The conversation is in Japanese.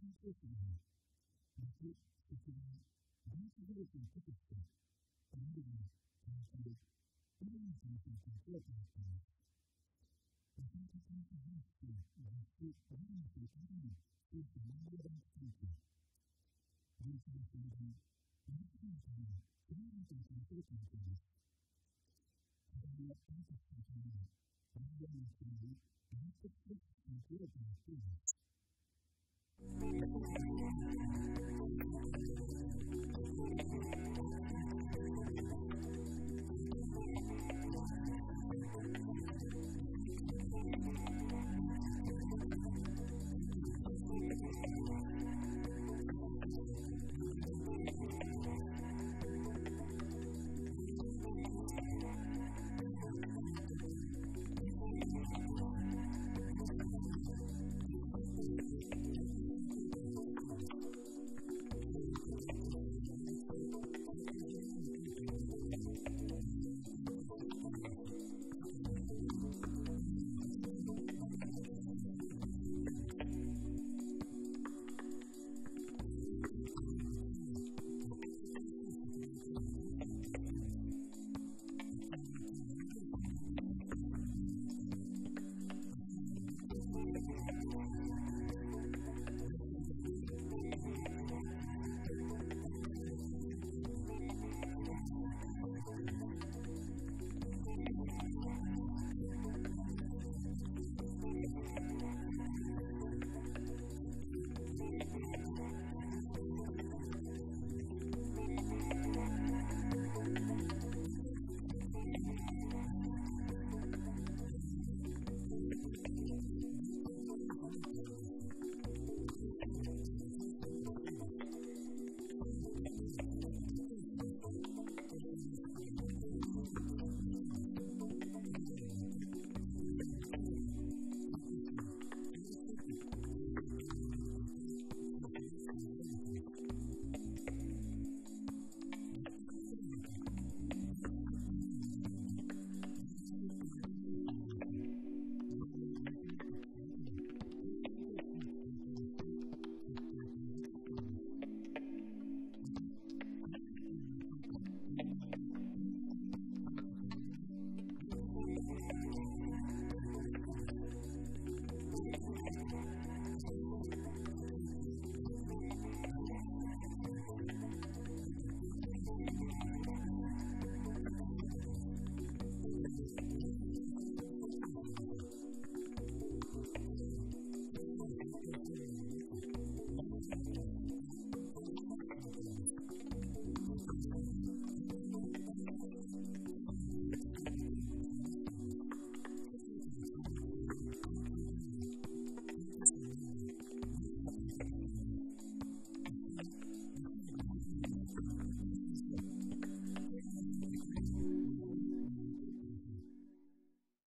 世紀に肉、食材、電気技術を駆使してエネルギー、研究、医療に関する研究を行っています。二酸化炭素排出やガス、ガスのするために小さな農業について人気の製品、エネルギーのためにクリーンに関する研究です。課題を解決するために農業に含めるエネルギープロセス研究を行っています。